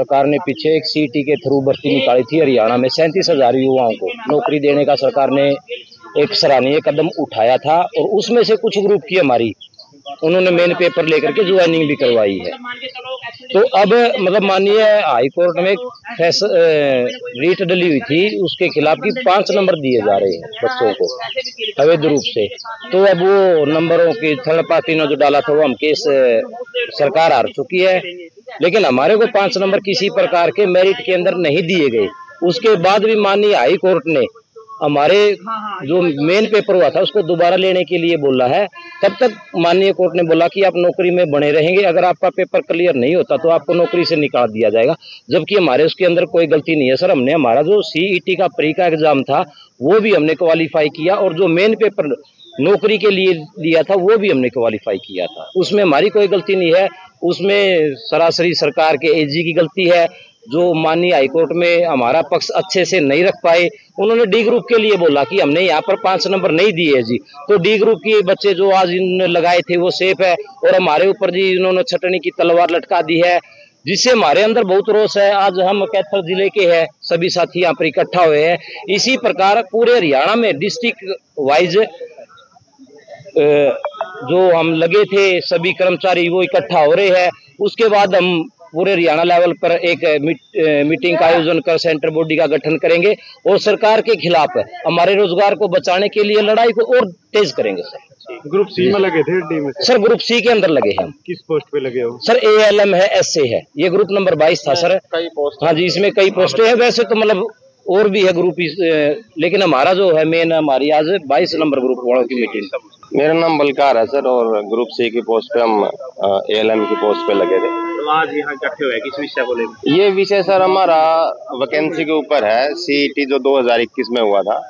सरकार ने पीछे एक सीटी के थ्रू भर्ती निकाली थी हरियाणा में 37,000 युवाओं को नौकरी देने का सरकार ने एक सराहनीय कदम उठाया था और उसमें से कुछ ग्रुप की हमारी उन्होंने मेन पेपर लेकर के ज्वाइनिंग भी करवाई है। तो अब मतलब माननीय हाई कोर्ट में रीट डली हुई थी उसके खिलाफ की 5 नंबर दिए जा रहे हैं बच्चों को अवैध रूप से। तो अब वो नंबरों की थर्ड पार्टी ने जो डाला था वो हम केस सरकार हार चुकी है, लेकिन हमारे को 5 नंबर किसी प्रकार के मेरिट के अंदर नहीं दिए गए। उसके बाद भी माननीय हाई कोर्ट ने हमारे जो मेन पेपर हुआ था उसको दोबारा लेने के लिए बोला है। तब तक माननीय कोर्ट ने बोला कि आप नौकरी में बने रहेंगे, अगर आपका पेपर क्लियर नहीं होता तो आपको नौकरी से निकाल दिया जाएगा, जबकि हमारे उसके अंदर कोई गलती नहीं है सर। हमने हमारा जो सीईटी का प्री का एग्जाम था वो भी हमने क्वालिफाई किया और जो मेन पेपर नौकरी के लिए लिया था वो भी हमने क्वालिफाई किया था, उसमें हमारी कोई गलती नहीं है। उसमें सरासरी सरकार के एजी की गलती है जो माननीय हाईकोर्ट में हमारा पक्ष अच्छे से नहीं रख पाए। उन्होंने डी ग्रुप के लिए बोला कि हमने यहाँ पर 5 नंबर नहीं दिए जी, तो डी ग्रुप के बच्चे जो आज इन्होंने लगाए थे वो सेफ है और हमारे ऊपर जी इन्होंने छटनी की तलवार लटका दी है, जिससे हमारे अंदर बहुत रोष है। आज हम कैथल जिले के हैं, सभी साथी यहाँ पर इकट्ठा हुए हैं। इसी प्रकार पूरे हरियाणा में डिस्ट्रिक्ट वाइज जो हम लगे थे सभी कर्मचारी वो इकट्ठा हो रहे हैं। उसके बाद हम पूरे हरियाणा लेवल पर एक मीटिंग का आयोजन कर सेंटर बॉडी का गठन करेंगे और सरकार के खिलाफ हमारे रोजगार को बचाने के लिए लड़ाई को और तेज करेंगे सर। ग्रुप सी में लगे थे डी में सर? ग्रुप सी के अंदर लगे हैं हम। किस पोस्ट पे लगे हो सर? ALM है, SA है, ये ग्रुप नंबर 22 था सर। कई पोस्ट? हाँ जी, इसमें कई पोस्टें हैं, वैसे तो मतलब और भी है ग्रुप, लेकिन हमारा जो है मेन हमारी आज 22 नंबर ग्रुप वालों की मीटिंग। मेरा नाम बलकार है सर और ग्रुप सी की पोस्ट पे हम ALM की पोस्ट पे लगे थे। तो आज यहाँ इकट्ठे हुए किस विषय को लेकर? ये विषय सर हमारा वैकेंसी के ऊपर है। CET जो 2021 में हुआ था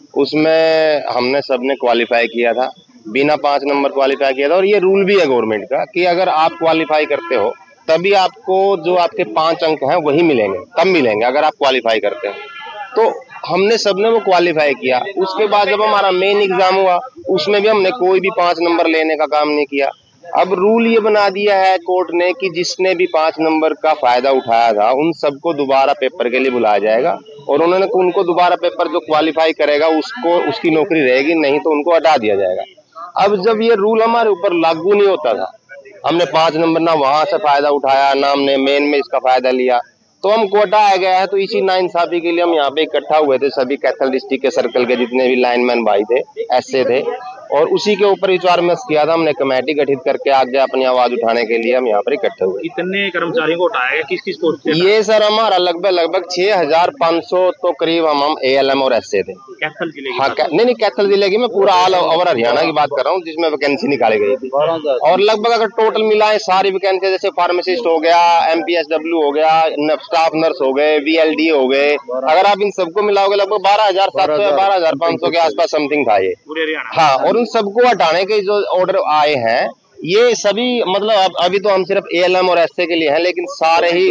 उसमें हमने सबने क्वालिफाई किया था, बिना 5 नंबर क्वालिफाई किया था। और ये रूल भी है गवर्नमेंट का कि अगर आप क्वालिफाई करते हो तभी आपको जो आपके 5 अंक हैं वही मिलेंगे, कम मिलेंगे अगर आप क्वालिफाई करते हो। तो हमने सबने वो क्वालिफाई किया। उसके बाद जब हमारा मेन एग्जाम हुआ उसमें भी हमने कोई भी 5 नंबर लेने का काम नहीं किया। अब रूल ये बना दिया है कोर्ट ने कि जिसने भी 5 नंबर का फायदा उठाया था उन सबको दोबारा पेपर के लिए बुलाया जाएगा और उन्होंने उनको दोबारा पेपर जो क्वालिफाई करेगा उसको उसकी नौकरी रहेगी, नहीं तो उनको हटा दिया जाएगा। अब जब ये रूल हमारे ऊपर लागू नहीं होता था, हमने 5 नंबर ना वहां से फायदा उठाया ना हमने मेन में इसका फायदा लिया, तो हम कोटा आ गया है। तो इसी नाइंसाफी के लिए हम यहाँ पे इकट्ठा हुए थे, सभी कैथल डिस्ट्रिक्ट के सर्कल के जितने भी लाइनमैन भाई थे, SA थे, और उसी के ऊपर विचार विमर्श किया था। हमने कमेटी गठित करके आगे अपनी आवाज उठाने के लिए हम यहाँ पर इकट्ठे हुए। कितने कर्मचारियों को उठाया गया, किस किस पोस्ट पे? ये सर हमारा लगभग 6500 तो करीब हम ALM और SA थे कैथल जिले की? हाँ, नहीं कैथल जिले की, मैं पूरा ऑल ओवर हरियाणा की बात कर रहा हूँ जिसमें वैकेंसी निकाली गई थी। और लगभग अगर टोटल मिलाएं सारी वैकेंसी, जैसे फार्मासिस्ट हो गया, MPSW हो गया, स्टाफ नर्स हो गए, VLD हो गए, अगर आप इन सबको मिलाओगे लगभग 12,700 या 12,500 के आसपास समथिंग था ये पूरे हरियाणा। हाँ, और उन सबको हटाने के जो ऑर्डर आए हैं ये सभी मतलब अभी तो हम सिर्फ ALM और SA के लिए हैं, लेकिन सारे ही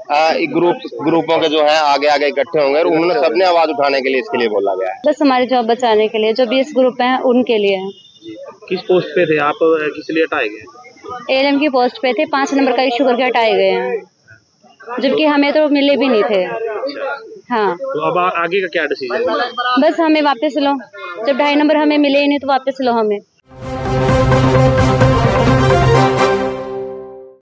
ग्रुपों के जो है आगे इकट्ठे होंगे और उन्होंने सबने आवाज उठाने के लिए इसके लिए बोला गया है। बस हमारी जॉब बचाने के लिए, जो 20 ग्रुप हैं उनके लिए है। किस पोस्ट पे थे आप, किस लिए हटाए गए? ALM की पोस्ट पे थे, 5 नंबर का इशू करके हटाए गए हैं, जबकि हमें तो मिले भी नहीं थे। हाँ, तो अब आगे का क्या डिसीजन? बस हमें वापस लो, जब 2.5 नंबर हमें मिले ही नहीं तो वापस लो हमें।